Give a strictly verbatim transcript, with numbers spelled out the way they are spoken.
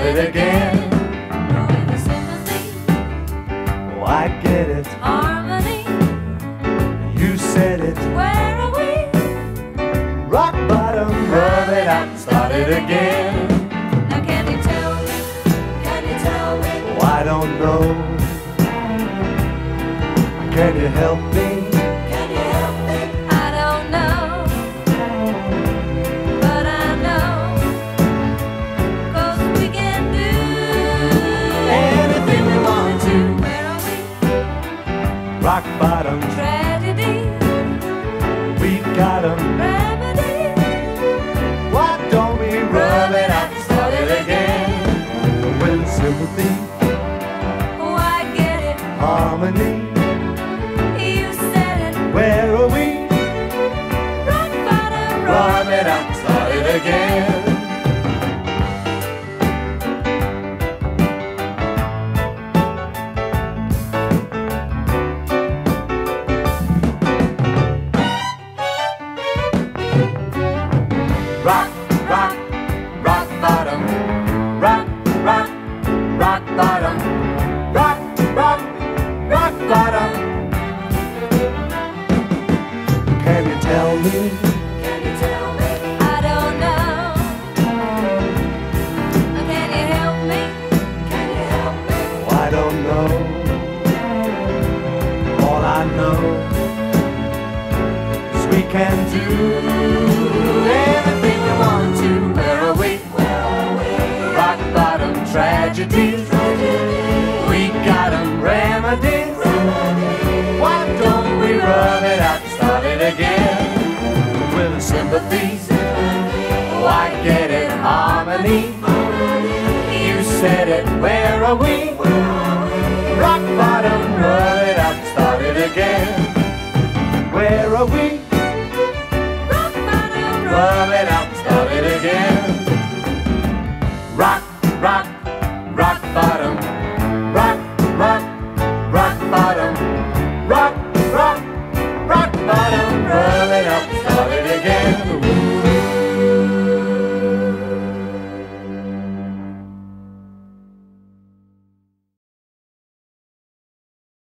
started again. No sympathy, Oh, I get it. harmony. You said it. Where are we? Rock bottom, rub it out, start it again. Now can you tell me? Can you tell me? Oh, I don't know. Can you help me? Can you help me? I don't know, but I know, 'cause we can do Anything we want to. Where are we? Rock bottom, Tragedy, we got 'em. remedy. Why don't we rub it out, start it again? With sympathy, Oh, I get it. harmony. You said it. Where are we? Rock bottom, Rub it out, start it again. Rock, rock, rock bottom. Rock, rock, rock bottom. Rock, rock, rock bottom. Can you tell me? Can you tell me? I don't know. Can you help me? Can you help me? Oh, I don't know. All I know is we can do anything we want to. Where are we? Rock bottom tragedies. We got 'em remedies. Why don't we rub it out, start it again? With sympathy, oh, I get it, harmony. You said it, where are we? Rock bottom, rub it out, start it again. Where are we? Rock bottom, Rub it out, start it again. Rock, rock, rock bottom. Rock, rock, rock bottom. Rock,